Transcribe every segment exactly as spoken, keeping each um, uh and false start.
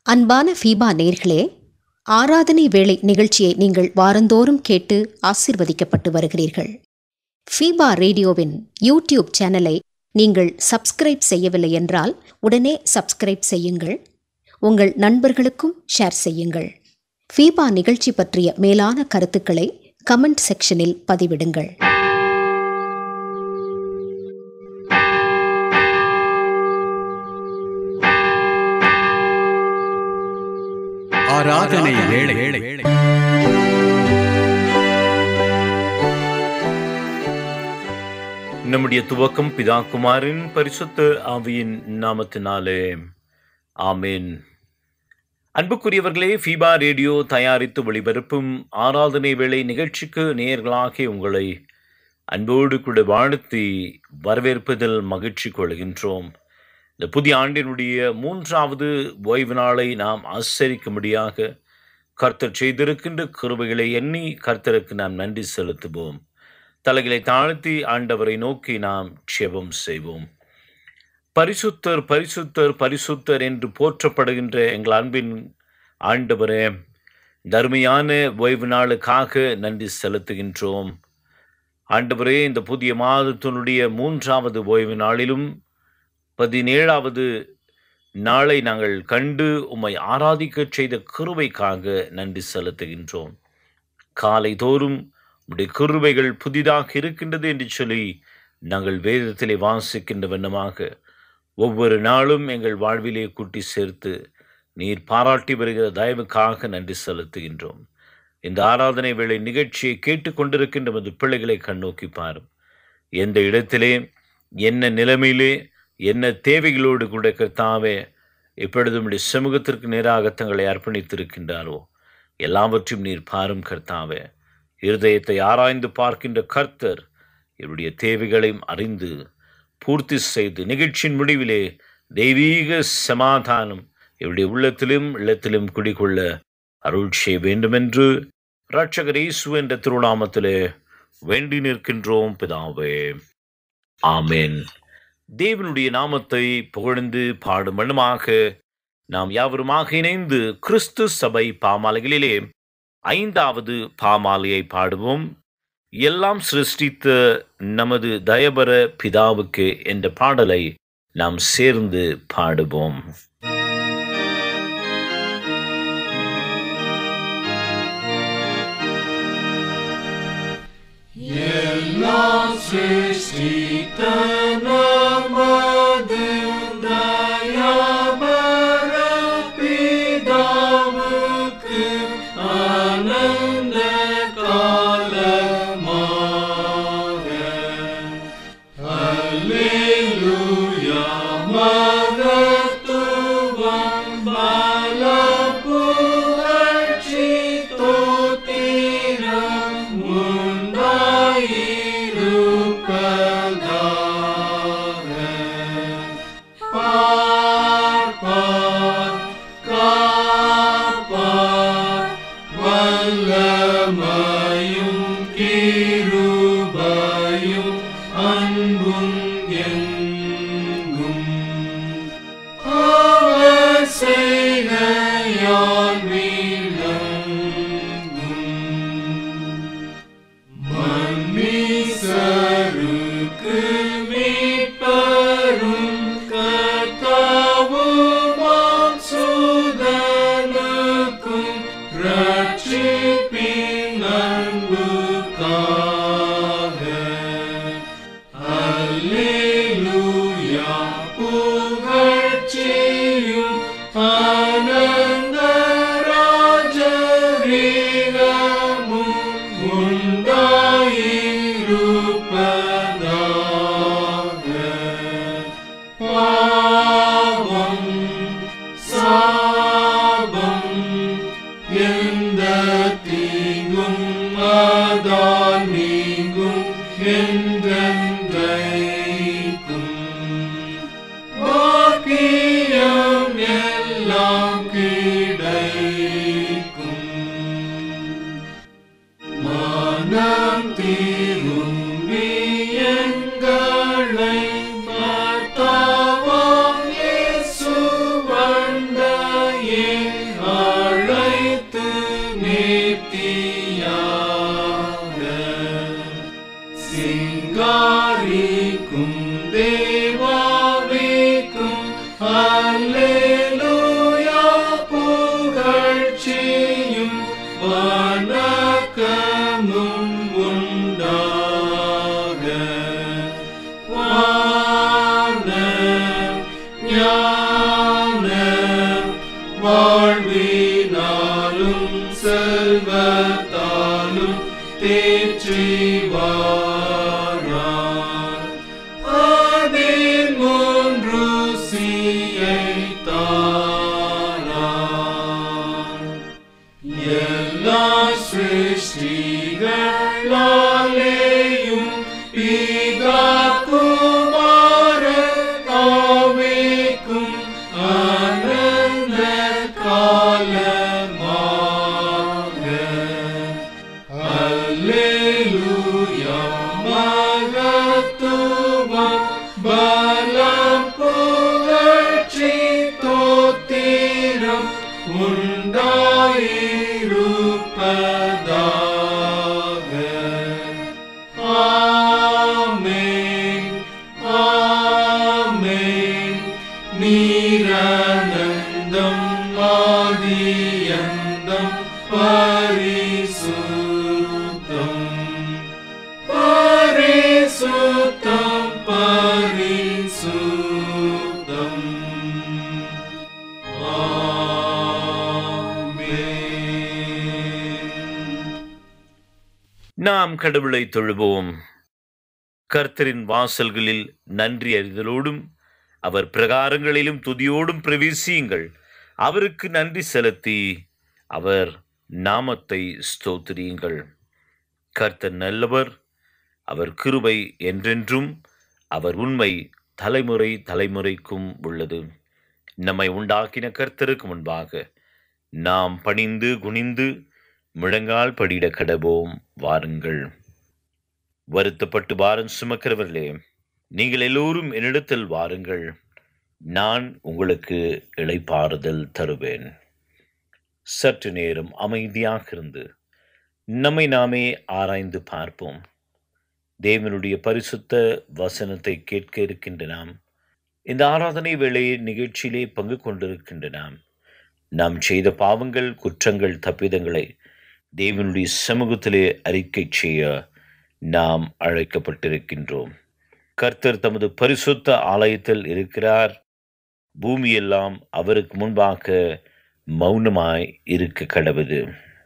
அன்பான ஃபீபா நேயர்களே, ஆராதனை வேளை நிகழ்ச்சியை நீங்கள் வாரந்தோறும் கேட்டு ஆசீர்வதிக்கப்பட்டு வருகிறீர்கள். ஃபீபா ரேடியோவின் யூடியூப் சேனலை நீங்கள் சப்ஸ்கிரைப் செய்யவில்லை என்றால் உடனே சப்ஸ்கிரைப் செய்யுங்கள். உங்கள் நண்பர்களுக்கும் ஷேர் செய்யுங்கள். ஃபீபா நிகழ்ச்சி பற்றிய மேலான கருத்துக்களை கமெண்ட் செக்ஷனில் பதிவிடுங்கள். ஆராதனை வேளை. நம்முடைய துவக்கம் பிதா குமாரின் பரிசுத்த ஆவியின் நாமத்தினாலே ஆமேன். அன்புக்குரியவர்களே, ஃபீபா ரேடியோ தயாரித்து ஒளிபரப்பும் ஆராதனை வேளை நிகழ்ச்சிக்கு நேயர்களாகிய உங்களை அன்போடு கூட வாழ்த்தி வரவேற்பதில் மகிழ்ச்சி கொள்கின்றோம். இந்த புதிய ஆண்டினுடைய மூன்றாவது ஓய்வு நாளை நாம் ஆசரிக்கும்படியாக கர்த்தர் செய்திருக்கின்ற கிருபைகளை எண்ணி கர்த்தருக்கு நாம் நன்றி செலுத்துவோம். தலைகளை தாழ்த்தி ஆண்டவரை நோக்கி நாம் ஜெபம் செய்வோம். பரிசுத்தர் பரிசுத்தர் பரிசுத்தர் என்று போற்றப்படுகின்ற எங்கள் அன்பின் ஆண்டவரே, தர்மையான ஓய்வு நாளுக்காக நன்றி செலுத்துகின்றோம். ஆண்டவரே, இந்த புதிய மாதத்தினுடைய மூன்றாவது ஓய்வு நாளிலும் பதினேழாவது நாளை நாங்கள் கண்டு உம்மை ஆராதிக்க செய்த கிருபைக்காக நன்றி செலுத்துகின்றோம். காலை தோறும் உம்முடைய கிருபைகள் புதிதாக இருக்கின்றது என்று சொல்லி நாங்கள் வேதத்திலே வாசிக்கின்ற வண்ணமாக ஒவ்வொரு நாளும் எங்கள் வாழ்விலே கூட்டி சேர்த்து நீர் பாராட்டி வருகிற தயவுக்காக நன்றி செலுத்துகின்றோம். இந்த ஆராதனை வேளை நிகழ்ச்சியை கேட்டுக்கொண்டிருக்கின்ற மது பிள்ளைகளை கண்ணோக்கி பாரும். எந்த இடத்திலே, என்ன நிலைமையிலே, என்ன தேவைகளோடு கூட கர்த்தாவே எப்பொழுது உம்முடைய சமூகத்திற்கு நேராக தங்களை அர்ப்பணித்திருக்கின்றாரோ எல்லாவற்றையும் நீர் பாரும் கர்த்தாவே. இருதயத்தை ஆராய்ந்து பார்க்கின்ற கர்த்தர் இவருடைய தேவைகளையும் அறிந்து பூர்த்தி செய்து நிகழ்ச்சியின் முடிவிலே தெய்வீக சமாதானம் இவருடைய உள்ளத்திலும் இல்லத்திலும் குடிகொள்ள அருள் செய்ய வேண்டுமென்று இரட்சகர் இயேசு என்ற திருநாமத்திலே வேண்டி நிற்கின்றோம் பிதாவே, ஆமேன். தேவனுடைய நாமத்தை புகழ்ந்து பாடும் வண்ணமாக நாம் யாவருமாக இணைந்து கிறிஸ்து சபை பாமாலைகளிலே ஐந்தாவது பாமாலையை பாடுவோம். எல்லாம் சிருஷ்டித்த நமது தயபர பிதாவுக்கு என்ற பாடலை நாம் சேர்ந்து பாடுவோம். எல்லாம் சிருஷ்டித்த நமது தயபர பிதாவுக்கு ஆனந்த காலமாக அல்லேலூயா மகத்துவம் பல புகழ்ச்சி ஸ்தோத்திரம் உண்டாயிருப்பதாக. பார்ப்பார் காப்பார் வல்லமையும் கிருபையும் அன்பும் எங்கும் அவர் செய்கையால் விளங்கும். மன்னிசருக்கு மீட்பரும் கர்த்தாவுமாம் சுதனுக்கும் ரட்சிப்பின் அன்புக்காக அல்லேலூயா புகழ்ச்சியும் ஆனந்த ராஜரீகமும் உண்டாயிருப்பதாக. பாவம் சாபம் எந்த தீங்கும் அதால் நீங்கும் என்றென்றைக்கும். பாக்கியம் எல்லாம் கிடைக்கும். மனம் திரும்பி எங்களை பார்த்தாவாம் இயேசு வந்த அழைத்து நேர்த்தியாக சிங்காரிக்கும் தேவாவிக்கும் அல்லேலூயா புகழ்ச்சியும் வணக்கமும் உண்டாக வான ஞான வாழ்வினாலும் செல்வத்தாலும் தேற்றி வாரார் அதில் மூன்று சியைத்தாரார் எல்லா சிருஷ்டிகளாலேயும் பிதா குமார ஆவிக்கும் ஆனந்த காலமாக அல்லேலூயா மகத்துவம் பலம் புகழ்ச்சி தோத்திரம் உண்டாயிருப்பதாக ஆமென் ஆமென் நீரானந்தம் ஆதியந்தம் பரிசுத்தம் பரிசுத்தம் பரிசுத்தம் நாம் கடவுளை தொழுவோம். கர்த்தரின் வாசல்களில் நன்றி அறிதலோடும் அவர் பிரகாரங்களிலும் துதியோடும் பிரவேசியுங்கள். அவருக்கு நன்றி செலுத்தி அவர் நாமத்தை ஸ்தோத்திரியுங்கள். கர்த்தர் நல்லவர், அவர் கிருபை என்றென்றும், அவர் உண்மை தலைமுறை தலைமுறைக்கும் உள்ளது. நம்மை உண்டாக்கின கர்த்தருக்கு முன்பாக நாம் பணிந்து குனிந்து முழங்கால் படியிட கடவோம். வாருங்கள். வருத்தப்பட்டு பாரம் சுமக்கிறவர்களே, நீங்கள் எல்லோரும் என்னிடத்தில் வாருங்கள், நான் உங்களுக்கு இளைப்பாறுதல் தருவேன். சற்று நேரம் அமைதியாக இருந்து நம்மை நாமே ஆராய்ந்து பார்ப்போம். தேவனுடைய பரிசுத்த வசனத்தை கேட்க இருக்கின்ற நாம், இந்த ஆராதனை வேளை நிகழ்ச்சியிலே பங்கு கொண்டிருக்கின்ற நாம், நாம் செய்த பாவங்கள், குற்றங்கள், தப்பிதங்களை தேவனுடைய சமூகத்திலே அறிக்கை செய்ய நாம் அழைக்கப்பட்டிருக்கின்றோம். கர்த்தர் தமது பரிசுத்த ஆலயத்தில் இருக்கிறார். பூமியெல்லாம் அவருக்கு முன்பாக மௌனமாய் இருக்க கடவுது.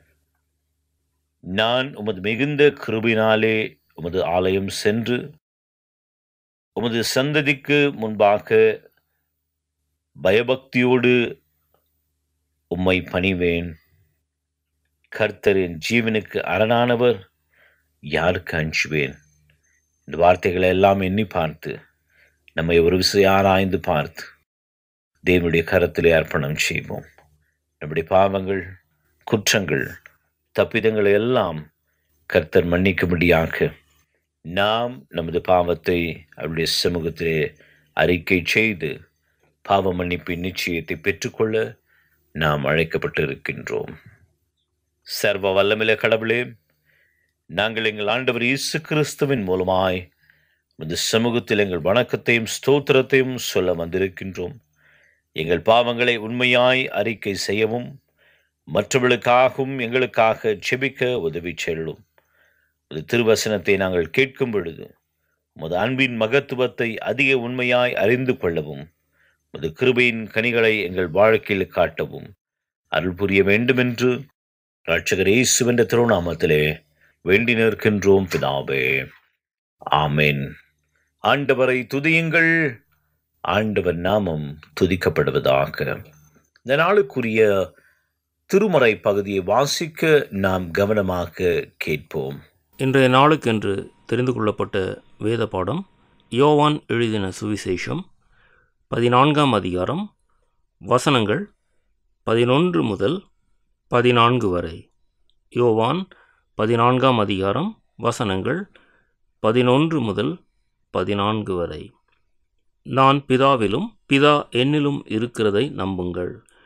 நான் உமது மிகுந்த கிருபையினாலே உமது ஆலயம் சென்று உமது சந்ததிக்கு முன்பாக பயபக்தியோடு உம்மை பணிவேன். கர்த்தரின் ஜீவனுக்கு அரணானவர், யாருக்கு அஞ்சுவேன்? இந்த வார்த்தைகளை எல்லாம் எண்ணி பார்த்து நம்மை ஒரு விஷயம் ஆராய்ந்து பார்த்து தேவனுடைய கரத்திலே அர்ப்பணம் செய்வோம். நம்முடைய பாவங்கள், குற்றங்கள், தப்பிதங்களை எல்லாம் கர்த்தர் மன்னிக்கும்படியாக நாம் நமது பாவத்தை அவருடைய சமூகத்திலே அறிக்கை செய்து பாவ மன்னிப்பின் நிச்சயத்தை பெற்றுக்கொள்ள நாம் அழைக்கப்பட்டிருக்கின்றோம். சர்வ வல்லமில்ல கடவுளே, நாங்கள் எங்கள் ஆண்டவர் இயேசு கிறிஸ்துவின் மூலமாய் இந்த சமூகத்தில் எங்கள் வணக்கத்தையும் ஸ்தோத்திரத்தையும் சொல்ல வந்திருக்கின்றோம். எங்கள் பாவங்களை உண்மையாய் அறிக்கை செய்யவும் மற்றவர்களுக்காகவும் எங்களுக்காக ஜெபிக்க உதவி செல்லும். ஒரு திருவசனத்தை நாங்கள் கேட்கும் பொழுது உமது அன்பின் மகத்துவத்தை அதிக உண்மையாய் அறிந்து கொள்ளவும் உமது கிருபையின் கனிகளை எங்கள் வாழ்க்கையில் காட்டவும் அருள் புரிய வேண்டும் என்று இரட்சகர் இயேசுவின் திருநாமத்திலே வேண்டி நிற்கின்றோம் பிதாவே. ஆமென். ஆண்டவரை துதியுங்கள், ஆண்டவர் நாமம் துதிக்கப்படுவதாக. இந்த நாளுக்குரிய திருமறை பகுதியை வாசிக்க நாம் கவனமாக கேட்போம். இன்றைய நாளுக்கென்று தெரிந்து கொள்ளப்பட்ட வேத பாடம் யோவான் எழுதின சுவிசேஷம் பதினான்காம் அதிகாரம் வசனங்கள் பதினொன்று முதல் பதினான்கு வரை. யோவான் பதினான்காம் அதிகாரம் வசனங்கள் பதினொன்று முதல் பதினான்கு வரை. நான் பிதாவிலும் பிதா என்னிலும் இருக்கிறதை நம்புங்கள்.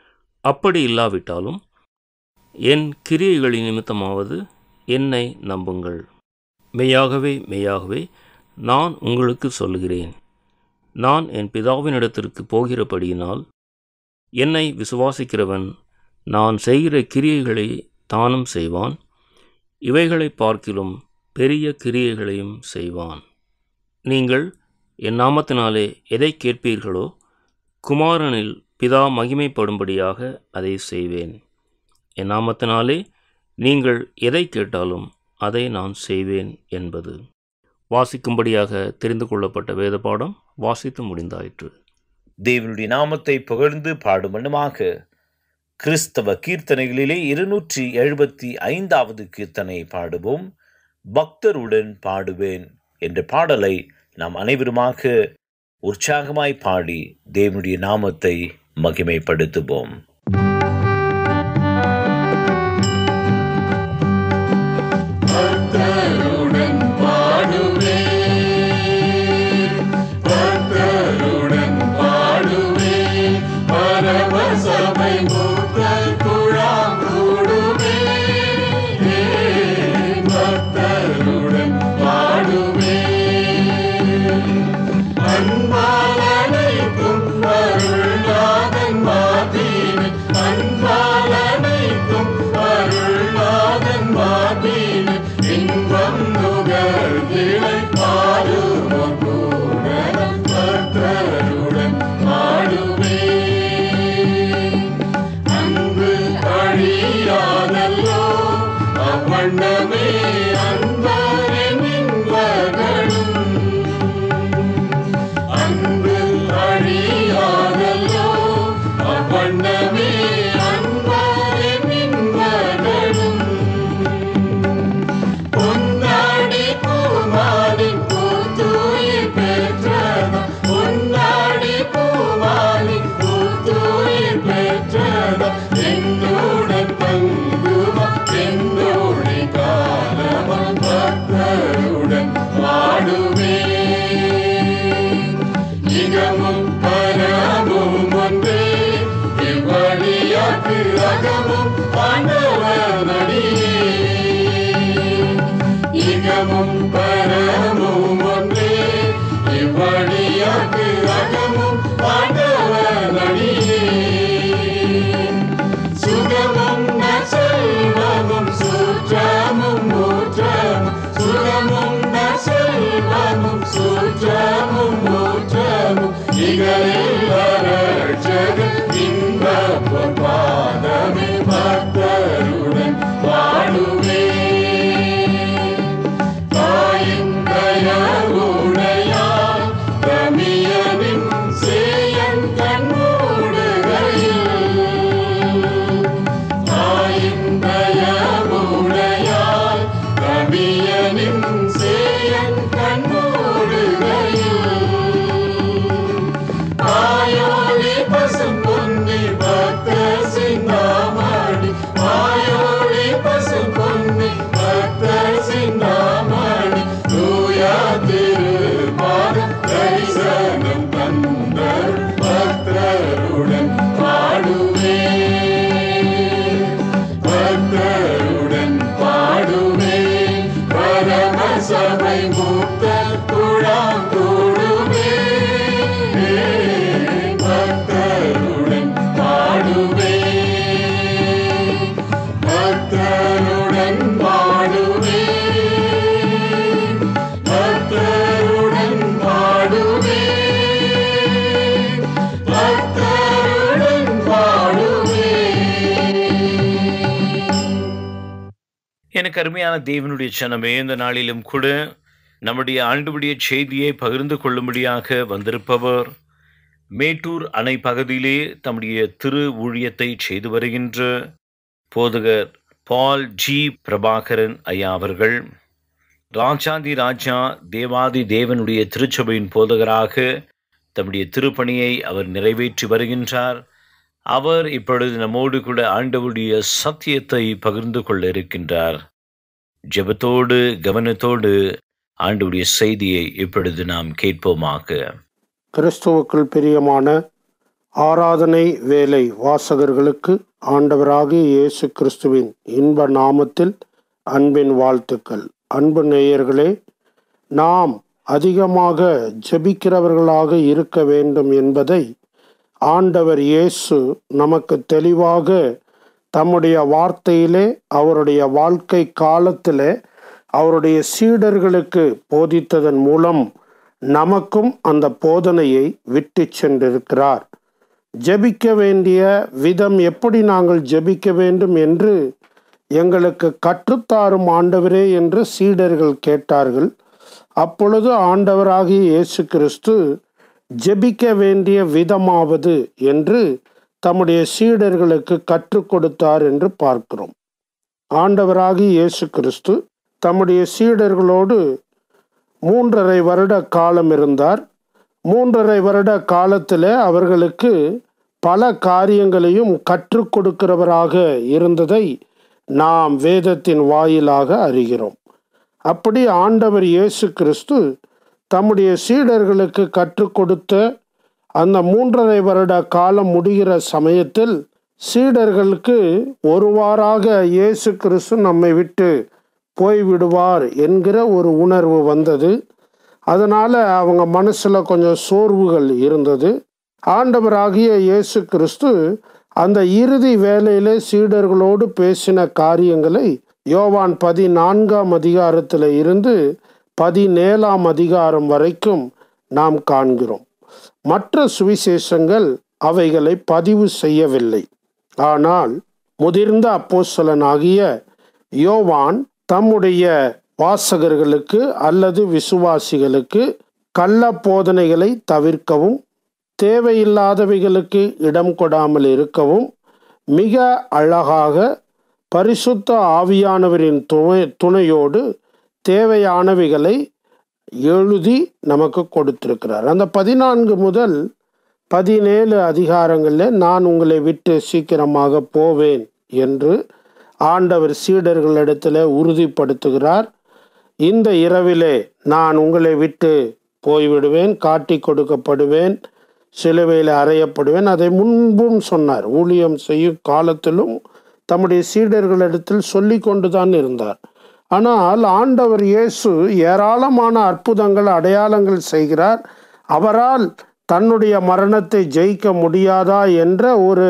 அப்படி இல்லாவிட்டாலும் என் கிரியைகளின் நிமித்தமாவது என்னை நம்புங்கள். மெய்யாகவே மெய்யாகவே நான் உங்களுக்கு சொல்லுகிறேன், நான் என் பிதாவினிடத்திற்கு போகிறபடியினால் என்னை விசுவாசிக்கிறவன் நான் செய்கிற கிரியைகளை தானும் செய்வான், இவைகளை பார்க்கிலும் பெரிய கிரியைகளையும் செய்வான். நீங்கள் என் நாமத்தினாலே எதை கேட்பீர்களோ குமாரனில் பிதா மகிமைப்படும்படியாக அதை செய்வேன். என் நாமத்தினாலே நீங்கள் எதை கேட்டாலும் அதை நான் செய்வேன் என்பது. வாசிக்கும்படியாக தெரிந்து கொள்ளப்பட்ட வேத பாடம் வாசித்து முடிந்தாயிற்று. தேவனுடைய நாமத்தை புகழ்ந்து பாடுமனுமாக கிறிஸ்தவ கீர்த்தனைகளிலே இருநூற்றி எழுபத்தி ஐந்தாவது கீர்த்தனை பாடுவோம். பக்தருடன் பாடுவேன் என்ற பாடலை நாம் அனைவருமாக உற்சாகமாய் பாடி தேவனுடைய நாமத்தை மகிமைப்படுத்துவோம். எனக்கு அருமையான தேவனுடைய ஜனமே, இந்த நாளிலும் கூட நம்முடைய ஆண்டவருடைய செய்தியை பகிர்ந்து கொள்ளும்படியாக வந்திருப்பவர் மேட்டூர் அணை பகுதியிலே தம்முடைய திரு ஊழியத்தை செய்து வருகின்ற போதகர் பால் ஜி பிரபாகரன் ஐயா அவர்கள். ராஜாதி ராஜா தேவாதி தேவனுடைய திருச்சபையின் போதகராக தம்முடைய திருப்பணியை அவர் நிறைவேற்றி வருகின்றார். அவர் இப்பொழுது நம்மோடு கூட ஆண்டவருடைய சத்தியத்தை பகிர்ந்து கொள்ள இருக்கின்றார். ஜெபத்தோடு கவனத்தோடு ஆண்டவருடைய செய்தியை இப்பொழுது நாம் கேட்போமாக. கிறிஸ்துவுக்குள் பிரியமான ஆராதனை வேலை வாசகர்களுக்கு ஆண்டவராகிய இயேசு கிறிஸ்துவின் இன்ப நாமத்தில் அன்பின் வாழ்த்துக்கள். அன்பு நேயர்களே, நாம் அதிகமாக ஜெபிக்கிறவர்களாக இருக்க வேண்டும் என்பதை ஆண்டவர் இயேசு நமக்கு தெளிவாக தம்முடைய வார்த்தையிலே, அவருடைய வாழ்க்கை காலத்திலே அவருடைய சீடர்களுக்கு போதித்ததன் மூலம் நமக்கும் அந்த போதனையை விட்டு சென்றிருக்கிறார். ஜெபிக்க வேண்டிய விதம், எப்படி நாங்கள் ஜெபிக்க வேண்டும் என்று எங்களுக்கு கற்றுத்தாரும் ஆண்டவரே என்று சீடர்கள் கேட்டார்கள். அப்பொழுது ஆண்டவராகிய இயேசு கிறிஸ்து ஜெபிக்க வேண்டிய விதமாவது என்று தம்முடைய சீடர்களுக்கு கற்றுக் கொடுத்தார் என்று பார்க்கிறோம். ஆண்டவராகிய இயேசு கிறிஸ்து தம்முடைய சீடர்களோடு மூன்றரை வருட காலம் இருந்தார். மூன்றரை வருட காலத்தில் அவர்களுக்கு பல காரியங்களையும் கற்றுக் கொடுக்கிறவராக இருந்ததை நாம் வேதத்தின் வாயிலாக அறிகிறோம். அப்படி ஆண்டவர் இயேசு கிறிஸ்து தம்முடைய சீடர்களுக்கு கற்றுக் கொடுத்த அந்த மூன்றரை வருட காலம் முடிகிற சமயத்தில் சீடர்களுக்கு ஒருவாறாக இயேசு கிறிஸ்து நம்மை விட்டு போய்விடுவார் என்கிற ஒரு உணர்வு வந்தது. அதனால் அவங்க மனசில் கொஞ்சம் சோர்வுகள் இருந்தது. ஆண்டவராகிய இயேசு கிறிஸ்து அந்த இறுதி வேளையிலே சீடர்களோடு பேசின காரியங்களை யோவான் பதினான்காம் அதிகாரத்தில் இருந்து பதினேழாம் அதிகாரம் வரைக்கும் நாம் காண்கிறோம். மற்ற சுவிசேஷங்கள் அவைகளை பதிவு செய்யவில்லை. ஆனால் முதிர்ந்த அப்போஸ்தலனாகிய யோவான் தம்முடைய வாசகர்களுக்கு அல்லது விசுவாசிகளுக்கு கள்ள போதனைகளை தவிர்க்கவும், தேவையில்லாதவைகளுக்கு இடம் கொடாமல் இருக்கவும் மிக அழகாக பரிசுத்த ஆவியானவரின் துணை துணையோடு தேவையானவைகளை எழுதி நமக்கு கொடுத்திருக்கிறார். அந்த பதினான்கு முதல் பதினேழு அதிகாரங்களில் நான் உங்களை விட்டு சீக்கிரமாக போவேன் என்று ஆண்டவர் சீடர்களிடத்தில் உறுதிப்படுத்துகிறார். இந்த இரவிலே நான் உங்களை விட்டு போய்விடுவேன், காட்டி கொடுக்கப்படுவேன், சிலுவையில் அறையப்படுவேன். அதை முன்பும் சொன்னார். ஊழியம் செய்யும் காலத்திலும் தம்முடைய சீடர்களிடத்தில் சொல்லி கொண்டுதான் இருந்தார். ஆனால் ஆண்டவர் இயேசு ஏராளமான அற்புதங்கள், அடையாளங்கள் செய்கிறார். அவரால் தன்னுடைய மரணத்தை ஜெயிக்க முடியாதா என்ற ஒரு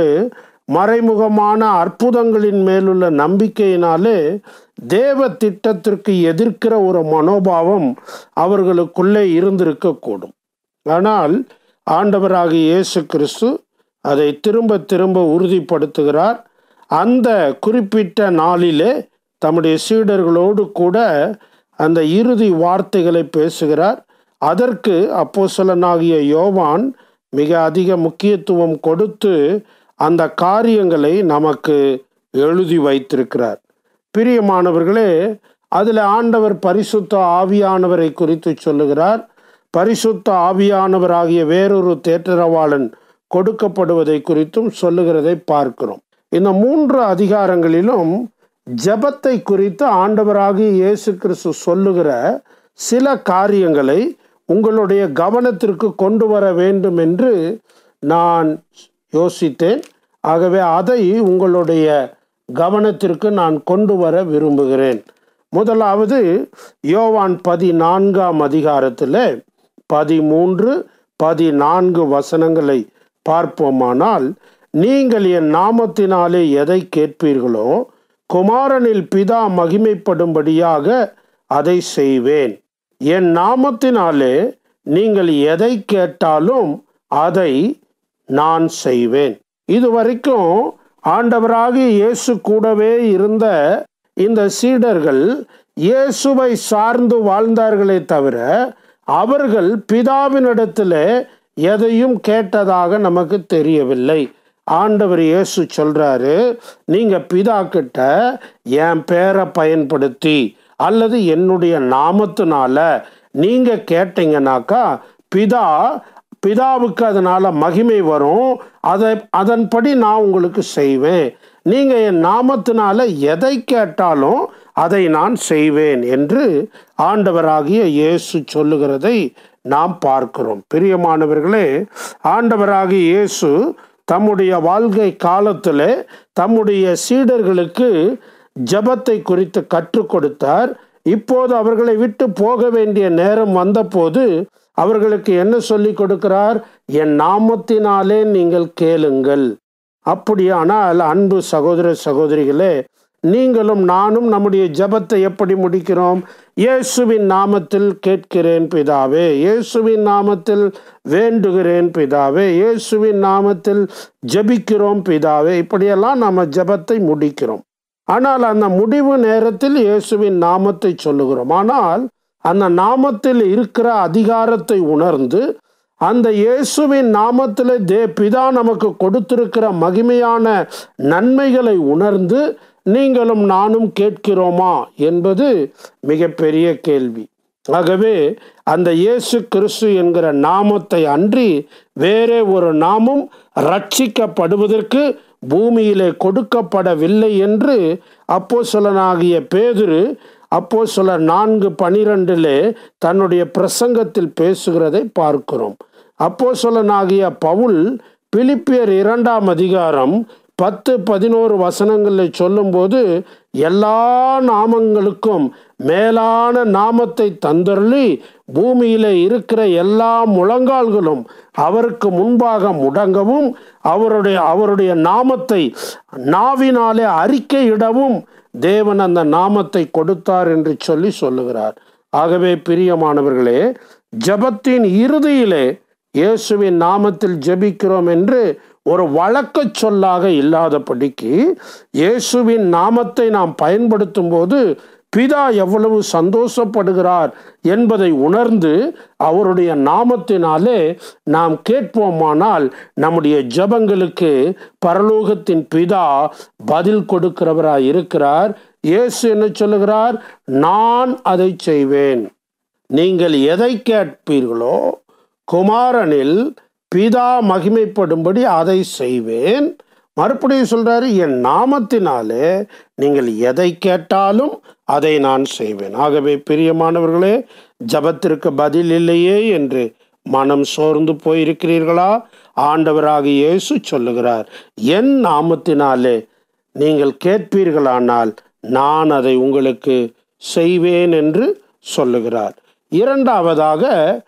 மறைமுகமான அற்புதங்களின் மேலுள்ள நம்பிக்கையினாலே தேவ திட்டத்திற்கு எதிர்க்கிற ஒரு மனோபாவம் அவர்களுக்குள்ளே இருந்திருக்கக்கூடும். ஆனால் ஆண்டவராகிய இயேசு கிறிஸ்து அதை திரும்ப திரும்ப உறுதிப்படுத்துகிறார். அந்த குறிப்பிட்ட நாளிலே தம்முடைய சீடர்களோடு கூட அந்த இறுதி வார்த்தைகளை பேசுகிறார். அதற்கு அப்போஸ்தலனாகிய யோவான் மிக அதிக முக்கியத்துவம் கொடுத்து அந்த காரியங்களை நமக்கு எழுதி வைத்திருக்கிறார். பிரியமானவர்களே, அதில் ஆண்டவர் பரிசுத்த ஆவியானவரை குறித்து சொல்லுகிறார். பரிசுத்த ஆவியானவராகிய வேறொரு தேற்றரவாளன் கொடுக்கப்படுவதை குறித்தும் சொல்லுகிறதை பார்க்கிறோம். இந்த மூன்று அதிகாரங்களிலும் ஜெபத்தை குறித்து ஆண்டவராகிய இயேசு கிறிஸ்து சொல்லுகிற சில காரியங்களை உங்களுடைய கவனத்திற்கு கொண்டு வர வேண்டும் என்று நான் யோசித்தேன். ஆகவே அதை உங்களுடைய கவனத்திற்கு நான் கொண்டு வர விரும்புகிறேன். முதலாவது யோவான் பதினான்காம் அதிகாரத்தில் பதிமூன்று பதினான்கு வசனங்களை பார்ப்போமானால், நீங்கள் என் நாமத்தினாலே எதை கேட்பீர்களோ குமாரனில் பிதா மகிமைப்படும்படியாக அதை செய்வேன். என் நாமத்தினாலே நீங்கள் எதை கேட்டாலும் அதை நான் செய்வேன். இதுவரைக்கும் ஆண்டவராகிய இயேசு கூடவே இருந்த இந்த சீடர்கள் இயேசுவை சார்ந்து வாழ்ந்தார்களே தவிர அவர்கள் பிதாவினிடத்தில் எதையும் கேட்டதாக நமக்கு தெரியவில்லை. ஆண்டவர் இயேசு சொல்றாரு, நீங்க பிதா கிட்ட என் பேரை பயன்படுத்தி அல்லது என்னுடைய நாமத்தினால நீங்க கேட்டீங்கன்னாக்கா பிதா பிதாவுக்கு அதனால மகிமை வரும். அதை அதன்படி நான் உங்களுக்கு செய்வேன். நீங்க என் நாமத்தினால எதை கேட்டாலும் அதை நான் செய்வேன் என்று ஆண்டவராகிய இயேசு சொல்லுகிறதை நாம் பார்க்கிறோம். பிரியமானவர்களே, ஆண்டவராகிய இயேசு தம்முடைய வாழ்க்கை காலத்தில் தம்முடைய சீடர்களுக்கு ஜெபத்தை குறித்து கற்றுக் கொடுத்தார். இப்போது அவர்களை விட்டு போக வேண்டிய நேரம் வந்தபோது அவர்களுக்கு என்ன சொல்லிக் கொடுக்கிறார்? என் நாமத்தினாலே நீங்கள் கேளுங்கள். அப்படியானால் அன்பு சகோதர சகோதரிகளே, நீங்களும் நானும் நம்முடைய ஜெபத்தை எப்படி முடிக்கிறோம்? இயேசுவின் நாமத்தில் கேட்கிறேன் பிதாவே, இயேசுவின் நாமத்தில் வேண்டுகிறேன் பிதாவே, இயேசுவின் நாமத்தில் ஜெபிக்கிறோம் பிதாவே. இப்படியெல்லாம் நம்ம ஜெபத்தை முடிக்கிறோம். ஆனால் அந்த முடிவு நேரத்தில் இயேசுவின் நாமத்தை சொல்லுகிறோம். ஆனால் அந்த நாமத்தில் இருக்கிற அதிகாரத்தை உணர்ந்து, அந்த இயேசுவின் நாமத்தில் தே பிதா நமக்கு கொடுத்திருக்கிற மகிமையான நன்மைகளை உணர்ந்து நீங்களும் நானும் கேட்கிறோமா என்பது மிகப்பெரிய கேள்வி. ஆகவே அந்த இயேசு கிறிஸ்து என்கிற நாமத்தை அன்றி வேறே ஒரு நாமம் ரட்சிக்கப்படுவதற்கு பூமியிலே கொடுக்கப்படவில்லை என்று அப்போஸ்தலனாகிய பேதுரு அப்போஸ்தலர் நான்கு பனிரெண்டிலே தன்னுடைய பிரசங்கத்தில் பேசுகிறதை பார்க்கிறோம். அப்போஸ்தலனாகிய பவுல் பிலிப்பியர் இரண்டாம் அதிகாரம் பத்து பதினோரு வசனங்களில் சொல்லும்போது, எல்லா நாமங்களுக்கும் மேலான நாமத்தை தந்தருளி பூமியில இருக்கிற எல்லா முழங்கால்களும் அவருக்கு முன்பாக முடங்கவும் அவருடைய அவருடைய நாமத்தை நாவினாலே அறிக்கையிடவும் தேவன் அந்த நாமத்தை கொடுத்தார் என்று சொல்லி சொல்லுகிறார். ஆகவே பிரியமானவர்களே, ஜெபத்தின் இறுதியிலே இயேசுவின் நாமத்தில் ஜெபிக்கிறோம் என்று ஒரு வழக்க சொல்லாக இல்லாதபடிக்கு இயேசுவின் நாமத்தை நாம் பயன்படுத்தும் போது பிதா எவ்வளவு சந்தோஷப்படுகிறார் என்பதை உணர்ந்து அவருடைய நாமத்தினாலே நாம் கேட்போமானால் நம்முடைய ஜெபங்களுக்கு பரலோகத்தின் பிதா பதில் கொடுக்கிறவராய் இருக்கிறார். இயேசு என்ன சொல்லுகிறார்? நான் அதை செய்வேன். நீங்கள் எதை கேட்பீர்களோ குமாரனில் பிதா மகிமைப்படும்படி அதை செய்வேன். மறுபடியும் சொல்றாரு, என் நாமத்தினாலே நீங்கள் எதை கேட்டாலும் அதை நான் செய்வேன். ஆகவே பிரியமானவர்களே, ஜெபத்திற்கு பதில் இல்லையே என்று மனம் சோர்ந்து போயிருக்கிறீர்களா? ஆண்டவராகிய இயேசு சொல்லுகிறார், என் நாமத்தினாலே நீங்கள் கேட்பீர்களானால் நான் அதை உங்களுக்கு செய்வேன் என்று சொல்லுகிறார். இரண்டாவதாக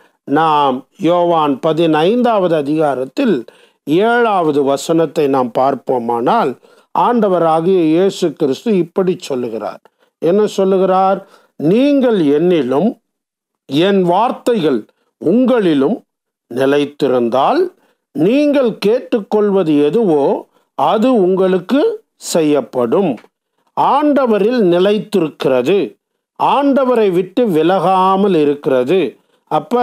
நாம் யோவான் பதினைந்தாவது அதிகாரத்தில் ஏழாவது வசனத்தை நாம் பார்ப்போமானால் ஆண்டவராகிய இயேசு கிறிஸ்து இப்படி சொல்லுகிறார். என்ன சொல்லுகிறார்? நீங்கள் என்னிலும் என் வார்த்தைகள் உங்களிலும் நிலைத்திருந்தால் நீங்கள் கேட்டுக்கொள்வது எதுவோ அது உங்களுக்கு செய்யப்படும். ஆண்டவரில் நிலைத்திருக்கிறது, ஆண்டவரை விட்டு விலகாமல் இருக்கிறது. அப்ப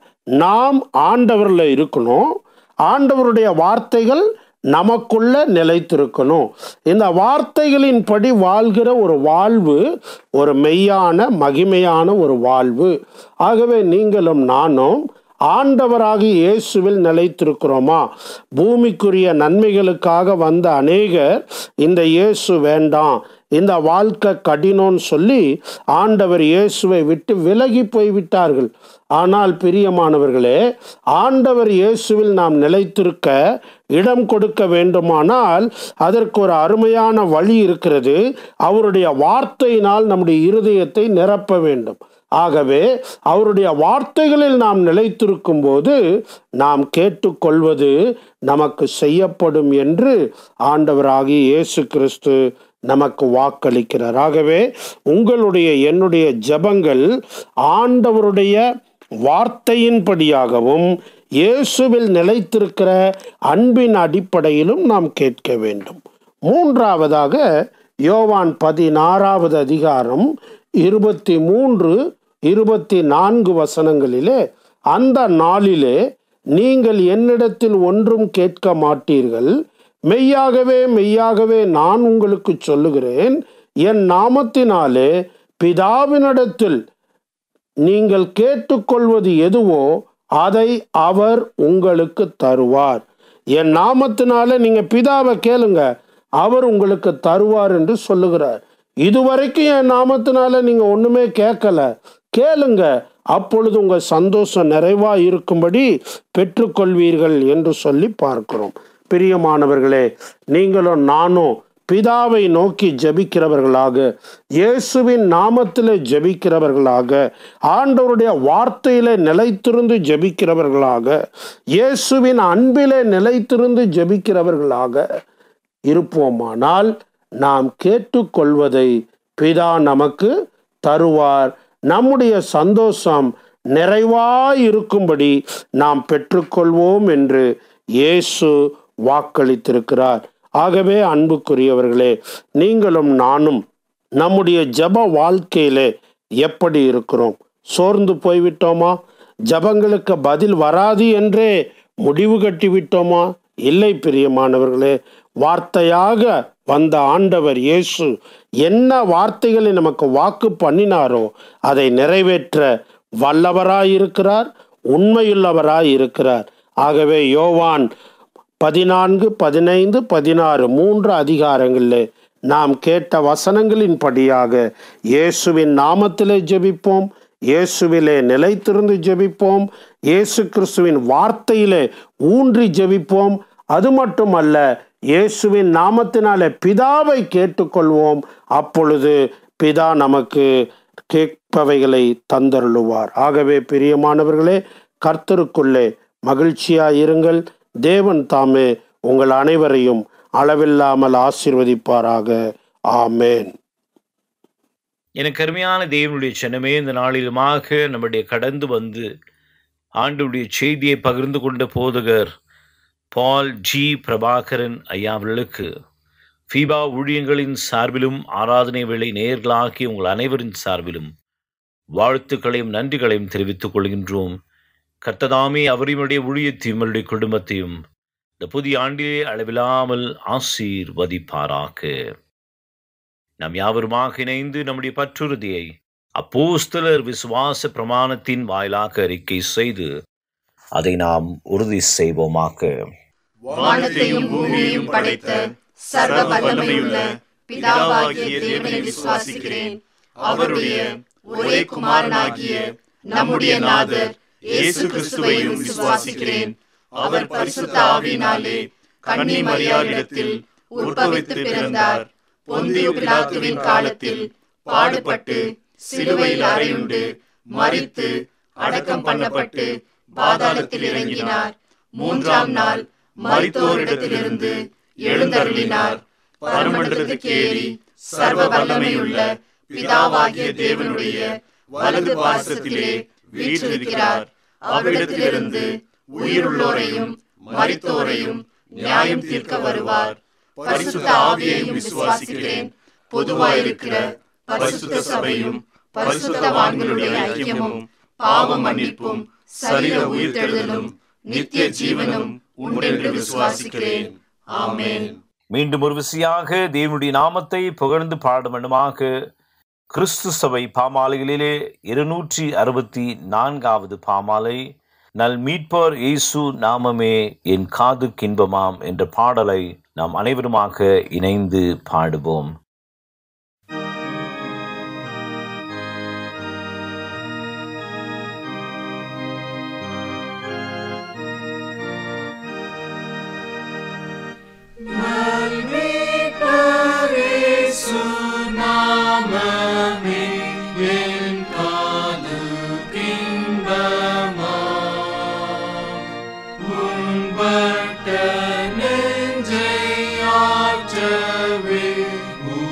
நாம் ஆண்டவர்ல இருக்கணும், ஆண்டவருடைய வார்த்தைகள் நமக்குள்ள நிலைத்திருக்கணும். இந்த வார்த்தைகளின் படி வாழ்கிற ஒரு வாழ்வு ஒரு மெய்யான மகிமையான ஒரு வாழ்வு. ஆகவே நீங்களும் நானும் ஆண்டவராகிய இயேசுவில் நிலைத்திருக்கிறோமா? பூமிக்குரிய நன்மைகளுக்காக வந்த அநேகர் இந்த இயேசு வேண்டாம், இந்த வாழ்க்கை கடினம்னு சொல்லி ஆண்டவர் இயேசுவை விட்டு விலகி போய்விட்டார்கள். ஆனால் பிரியமானவர்களே, ஆண்டவர் இயேசுவில் நாம் நிலைத்திருக்க இடம் கொடுக்க வேண்டுமானால் அதற்கு ஒரு அருமையான வழி இருக்கிறது. அவருடைய வார்த்தையினால் நம்முடைய இருதயத்தை நிரப்ப வேண்டும். ஆகவே அவருடைய வார்த்தைகளில் நாம் நிலைத்திருக்கும் போது நாம் கேட்டுக்கொள்வது நமக்கு செய்யப்படும் என்று ஆண்டவராகிய இயேசு கிறிஸ்து நமக்கு வாக்களிக்கிறார். ஆகவே உங்களுடைய என்னுடைய ஜெபங்கள் ஆண்டவருடைய வார்த்தையின்படியாகவும் இயேசுவில் நிலைத்திருக்கிற அன்பின் அடிப்படையிலும் நாம் கேட்க வேண்டும். மூன்றாவதாக யோவான் பதினாறாவது அதிகாரம் இருபத்தி மூன்று இருபத்தி நான்கு வசனங்களிலே, அந்த நாளிலே நீங்கள் என்னிடத்தில் ஒன்றும் கேட்க மாட்டீர்கள், மெய்யாகவே மெய்யாகவே நான் உங்களுக்கு சொல்லுகிறேன், என் நாமத்தினாலே பிதாவினிடத்தில் நீங்கள் கேட்டுக்கொள்வது எதுவோ அதை அவர் உங்களுக்கு தருவார். என் நாமத்தினாலே நீங்க பிதாவை கேளுங்க, அவர் உங்களுக்கு தருவார் என்று சொல்லுகிறார். இதுவரைக்கும் என் நாமத்தினால நீங்க ஒண்ணுமே கேட்கல, கேளுங்க, அப்பொழுது உங்கள் சந்தோஷம் நிறைவாக இருக்கும்படி பெற்றுக்கொள்வீர்கள் என்று சொல்லி பார்க்கிறோம். பிரியமானவர்களே, நீங்களும் நானும் பிதாவை நோக்கி ஜெபிக்கிறவர்களாக, இயேசுவின் நாமத்திலே ஜெபிக்கிறவர்களாக, ஆண்டவருடைய வார்த்தையிலே நிலைத்திருந்து ஜெபிக்கிறவர்களாக, இயேசுவின் அன்பிலே நிலைத்திருந்து ஜெபிக்கிறவர்களாக இருப்போமானால் நாம் கேட்டுக்கொள்வதை பிதா நமக்கு தருவார். நம்முடைய சந்தோஷம் நிறைவாய் இருக்கும்படி நாம் பெற்றுக்கொள்வோம் என்று இயேசு வாக்களித்திருக்கிறார். ஆகவே அன்புக்குரியவர்களே, நீங்களும் நானும் நம்முடைய ஜெப வாழ்க்கையிலே எப்படி இருக்கிறோம்? சோர்ந்து போய்விட்டோமா? ஜெபங்களுக்கு பதில் வராது என்றே முடிவு கட்டிவிட்டோமா? இல்லை பிரியமானவர்களே, வார்த்தையாக வந்த ஆண்டவர் இயேசு என்ன வார்த்தைகளை நமக்கு வாக்கு பண்ணினாரோ அதை நிறைவேற்ற வல்லவராயிருக்கிறார், உண்மையுள்ளவராயிருக்கிறார். ஆகவே யோவான் பதினான்கு பதினைந்து பதினாறு மூன்று அதிகாரங்களிலே நாம் கேட்ட வசனங்களின் படியாக இயேசுவின் நாமத்திலே ஜெபிப்போம், இயேசுவிலே நிலைத்திருந்து ஜெபிப்போம், இயேசு கிறிஸ்துவின் வார்த்தையிலே ஊன்றி ஜெபிப்போம். அது மட்டுமல்ல, இயேசுவின் நாமத்தினாலே பிதாவை கேட்டுக்கொள்வோம். அப்பொழுது பிதா நமக்கு கேட்பவைகளை தந்தருளுவார். ஆகவே பிரியமானவர்களே, கர்த்தருக்குள்ளே மகிழ்ச்சியாயிருங்கள். தேவன் தாமே உங்கள் அனைவரையும் அளவில்லாமல் ஆசீர்வதிப்பாராக. ஆமேன். எனக்கு அருமையான தேவனுடைய சின்னமே, இந்த நாளிலுமாக நம்முடைய கடந்து வந்து ஆண்டுடைய செய்தியை பகிர்ந்து கொண்ட போதகர் பால் ஜி பிரபாகரன் ஐயாவர்களுக்கு ஃபீபா ஊழியங்களின் சார்பிலும் ஆராதனை வேளை நேயர்களாகிய உங்கள் அனைவரின் சார்பிலும் வாழ்த்துக்களையும் நன்றிகளையும் தெரிவித்துக் கொள்கின்றோம். கர்த்ததாமே அவரையுடைய ஊழியத்தையும் அவருடைய குடும்பத்தையும் இந்த புதிய ஆண்டிலே அளவில்லாமல் ஆசீர்வதிப்பாராக. நாம் யாவருமாக இணைந்து நம்முடைய பற்றுறுதியை அப்போஸ்தலர் விசுவாச பிரமாணத்தின் வாயிலாக அறிக்கை செய்து அதை நாம் உறுதி செய்வோமாக. வானத்தையும் பூமியையும் படைத்த சர்வ வல்லமையுள்ள பிதாவாகிய தேவனை விசுவாசிக்கிறேன். அவருடைய ஒரே குமாரனாகிய நம்முடைய நாதர் இயேசு கிறிஸ்துவையும் விசுவாசிக்கிறேன். அவர் பரிசுத்த ஆவியினாலே கன்னி மரியாளிடத்தில் உற்பவித்து பிறந்தார். பொந்தியு பிலாத்துவின் காலத்தில் பாடுபட்டு சிலுவையில் அறையுண்டு மரித்து அடக்கம் பண்ணப்பட்டு பாதாளத்தில் இறங்கினார். மூன்றாம் நாள் மரித்தோரிடத்திலிருந்து எழுந்தருளினார். பரமண்டலத்துக்கு ஏறி சர்வ வல்லமையுள்ள பிதாவாகிய தேவனுடைய வலது பாசத்திலே வீற்றிருக்கிறார். அவ்விடத்திலிருந்து உயிருள்ளோரையும் மரித்தோரையும் நியாயம் தீர்க்க வருவார். பரிசுத்த ஆவியையும் விசுவாசிக்கிறேன். பொதுவாயிருக்கிற பரிசுத்த சபையும் பரிசுத்தவான்களுடைய ஐக்கியமும் பாவ மன்னிப்பும் சரீர உயிர்த்தெழுதலும் நித்திய ஜீவனும் உண்டென்று விசுவாசிக்கிறேன். ஆமென். மீண்டும் ஒரு விசையாக தேவனுடைய நாமத்தை புகழ்ந்து பாடுமனுமாக கிறிஸ்து சபை பாமாலைகளிலே இருநூற்றி அறுபத்தி நான்காவது பாமாலை, நல் மீட்பர் இயேசு நாமமே என் காது கின்பமாம் என்ற பாடலை நாம் அனைவருமாக இணைந்து பாடுவோம். உன்பட்ட நெஞ்சை ஆற்றவே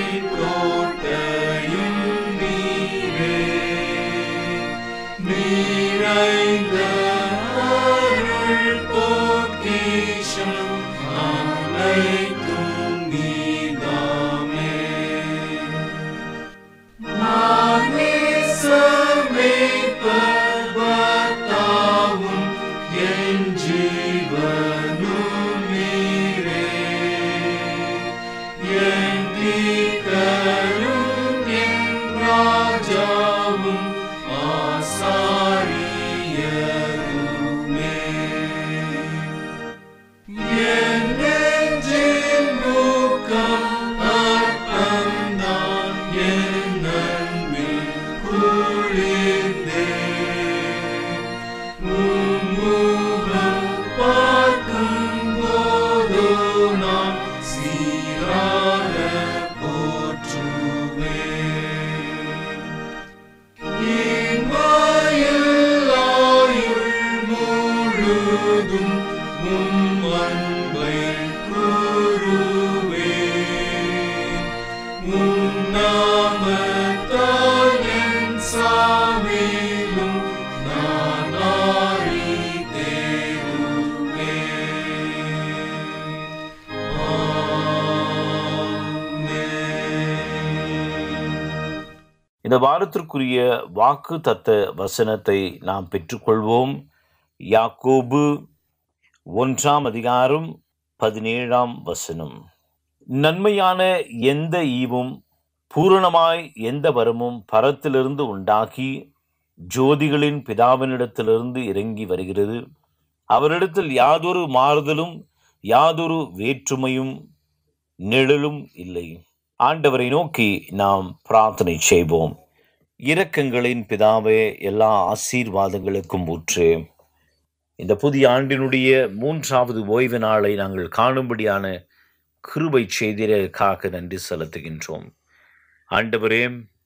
கோட்டையும் நீரே, நிறைந்த அருள் பொக்கிஷம் அனைத்தும் நீதாமே. நான் நேசமேய்ப்பர் பர்த்தாவும் என் ஜீவனும் நீரே, என் தீர்க்கரும் என் ராஜாவும் ஆசாரியருமே. என் நெஞ்சின் ஊக்கம் அர்ப்பந்தான், என் அன்பில் குளிர்ந்தே. உம் முகம் பார்க்கும் போதோ நான் சீராக போற்றுவேன். இம்மாயில் ஆயுள் முழுதும் உம் அன்பை கூறுவேன். உம் நாமத்தால் என் சாவிலும் நான் ஆரி தேடுவேன். ஆமென். இந்த வாரத்திற்குரிய வாக்கு தத்த வசனத்தை நாம் பெற்றுக்கொள்வோம். யாக்கோபு ஒன்றாம் அதிகாரம் பதினேழாம் வசனம். நன்மையான எந்த ஈவும் பூரணமாய் எந்த வரமும் பரத்திலிருந்து உண்டாகி ஜோதிகளின் பிதாவினிடத்திலிருந்து இறங்கி வருகிறது. அவரிடத்தில் யாதொரு மாறுதலும் யாதொரு வேற்றுமையும் நிழலும் இல்லை. ஆண்டவரை நோக்கி நாம் பிரார்த்தனை செய்வோம். இரக்கங்களின் பிதாவே, எல்லா ஆசீர்வாதங்களுக்கும் ஊற்று. இந்த புதிய ஆண்டினுடைய மூன்றாவது ஓய்வு நாளை நாங்கள் காணும்படியான கிருபை செய்திற்காக நன்றி செலுத்துகின்றோம். ஆண்டவரே,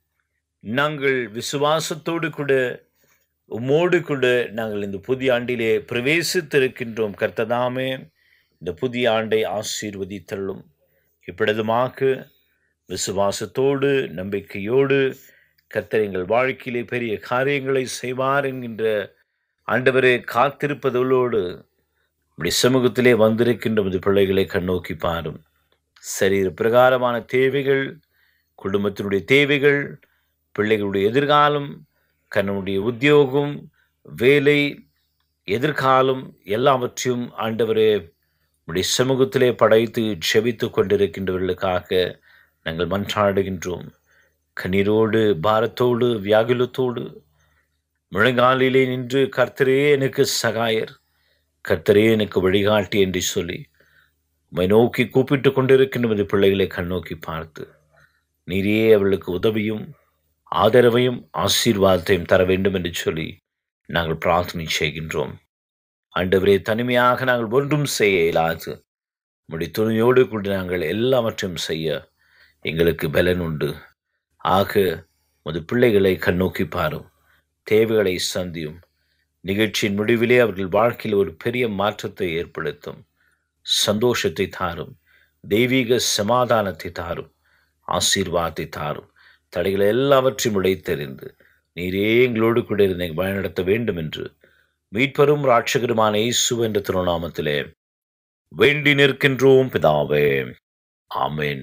நாங்கள் விசுவாசத்தோடு கூட உம்மோடு கூட நாங்கள் இந்த புதிய ஆண்டிலே பிரவேசித்திருக்கின்றோம். கர்த்ததாமே இந்த புதிய ஆண்டை ஆசீர்வதித்தள்ளும். இப்பொழுதுமாக விசுவாசத்தோடு நம்பிக்கையோடு கர்த்தர் எங்கள் வாழ்க்கையிலே பெரிய காரியங்களை செய்வார் என்கின்ற ஆண்டவரே காத்திருப்பதோடு இப்படி சமூகத்திலே வந்திருக்கின்ற உமது பிள்ளைகளை கண்ணோக்கி பாரும். சரீர பிரகாரமான தேவைகள், குடும்பத்தினுடைய தேவைகள், பிள்ளைகளுடைய எதிர்காலம், கண்ணனுடைய உத்தியோகம், வேலை, எதிர்காலம் எல்லாவற்றையும் ஆண்டவரே உடைய சமூகத்திலே படைத்து ஜெபித்து கொண்டிருக்கின்றவர்களுக்காக நாங்கள் மன்றாடுகின்றோம். கண்ணீரோடு, பாரத்தோடு, வியாகுலத்தோடு முழங்காலிலே நின்று கர்த்தரே எனக்கு சகாயர், கர்த்தரே எனக்கு வழிகாட்டி என்று சொல்லி உம்மை நோக்கி கூப்பிட்டு கொண்டிருக்கின்ற பிள்ளைகளை கண்ணோக்கி பார்த்து நீரே அவர்களுக்கு உதவியும் ஆதரவையும் ஆசீர்வாதத்தையும் தர வேண்டும் என்று சொல்லி நாங்கள் பிரார்த்தனை செய்கின்றோம். ஆண்டவரே, தனிமையாக நாங்கள் ஒன்றும் செய்ய இயலாது. உம்முடைய துணையோடு கூட நாங்கள் எல்லாவற்றையும் செய்ய எங்களுக்கு பலன் உண்டு. ஆக உமது பிள்ளைகளை கண்ணோக்கி பாரும், தேவைகளை சந்தியும். நிகழ்ச்சியின் முடிவிலே அவர்கள் வாழ்க்கையில் ஒரு பெரிய மாற்றத்தை ஏற்படுத்தும். சந்தோஷத்தை தாரும், தெய்வீக சமாதானத்தை தாரும், ஆசீர்வாதத்தை தாரும். தடைகளை எல்லாவற்றையும் உடைத்தெறிந்து நீரே எங்களோடு கூட இருந்து வழிநடத்த வேண்டும் என்று மீட்பரும் ராட்சகருமான இயேசு என்ற திருநாமத்திலே வேண்டி நிற்கின்றோம் பிதாவே, ஆமென்.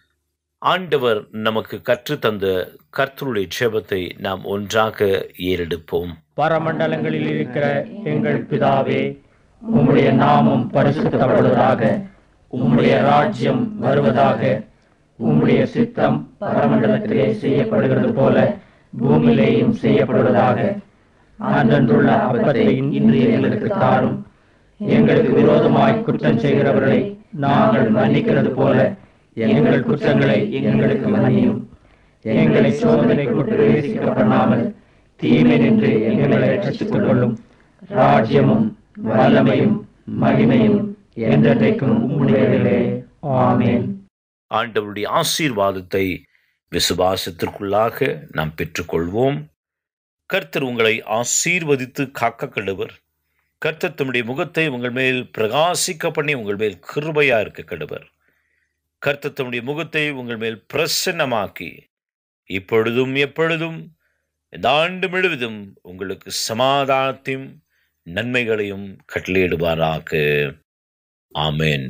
ஆண்டவர் நமக்கு கற்றுத்தந்த கர்த்தருடைய ஜெபத்தை நாம் ஒன்றாக ஏறெடுப்போம். பரமண்டலங்களில் இருக்கிற எங்கள் பிதாவே, உம்முடைய நாமம் பரிசுத்தப்படுவதாக, உம்முடைய ராஜ்யம் வருவதாக, உம்முடைய சித்தம் பரமண்டலத்திலே செய்யப்படுகிறது போல பூமியிலேயும் செய்யப்படுவதாக. அன்றன்றுள்ள அப்பத்தை இன்று எங்களுக்கு தாரும். எங்களுக்கு விரோதமாய் குற்றம் செய்கிறவர்களை நாங்கள் மன்னிக்கிறது போல எங்கள் குற்றங்களை எங்களுக்கு மன்னியும். எங்களை சோதனைக்கு பிரவேசிக்க பண்ணாமல் தீமை நின்று எங்களை ரட்சித்துக் கொள்ளும். ராஜ்யமும் வல்லமையும் மகிமையும் என்றென்றைக்கும் உம்முடையதே. ஆமென். ஆண்டவருடைய ஆசீர்வாதத்தை விசுவாசத்திற்குள்ளாக நாம் பெற்றுக்கொள்வோம். கர்த்தர் உங்களை ஆசீர்வதித்து காக்க கடவர். கர்த்தர் தம்முடைய முகத்தை உங்கள் மேல் பிரகாசிக்க பண்ணி உங்கள் மேல் கிருபையா இருக்க கடவர். கர்த்தர் தம்முடைய முகத்தை உங்கள் மேல் பிரசன்னமாக்கி இப்பொழுதும் எப்பொழுதும் இந்த ஆண்டு முழுவதும் உங்களுக்கு சமாதானத்தையும் நன்மைகளையும் கட்டளையிடுவாராக. ஆமென்.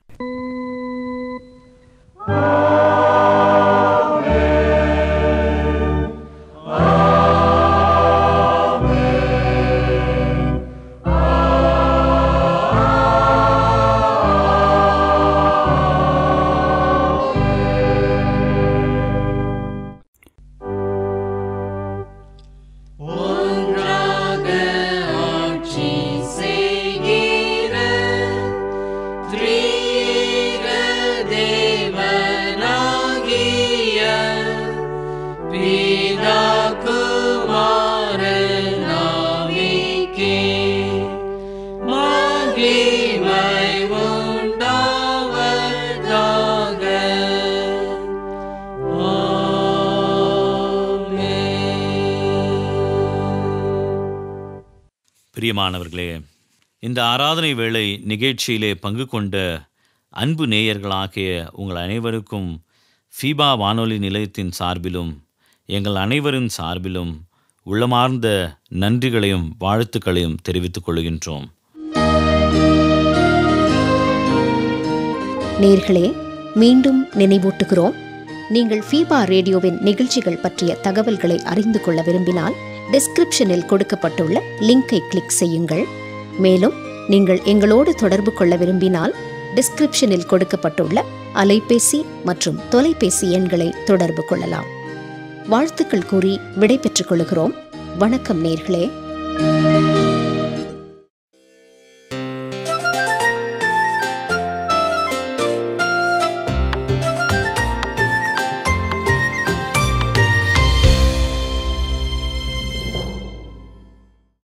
பிரியமானவர்களே, இந்த ஆராதனை வேளை நிகழ்ச்சியிலே பங்கு கொண்ட அன்பு நேயர்களாகிய உங்கள் அனைவருக்கும் ஃபீபா வானொலி நிலையத்தின் சார்பிலும் எங்கள் அனைவரின் சார்பிலும் உள்ளமார்ந்த நன்றிகளையும் வாழ்த்துக்களையும் தெரிவித்துக் கொள்கின்றோம். நேயர்களே, மீண்டும் நினைவூட்டுகிறோம், நீங்கள் ஃபீபா ரேடியோவின் நிகழ்ச்சிகள் பற்றிய தகவல்களை அறிந்து கொள்ள விரும்பினால் டிஸ்கிரிப்ஷனில் கொடுக்கப்பட்டுள்ள லிங்கை கிளிக் செய்யுங்கள். மேலும் நீங்கள் எங்களோடு தொடர்பு கொள்ள விரும்பினால் டிஸ்கிரிப்ஷனில் கொடுக்கப்பட்டுள்ள அலைபேசி மற்றும் தொலைபேசி எண்களை தொடர்பு கொள்ளலாம். வாழ்த்துக்கள் கூறி விடை பெற்றுக் கொள்கிறோம். வணக்கம் நேயர்களே.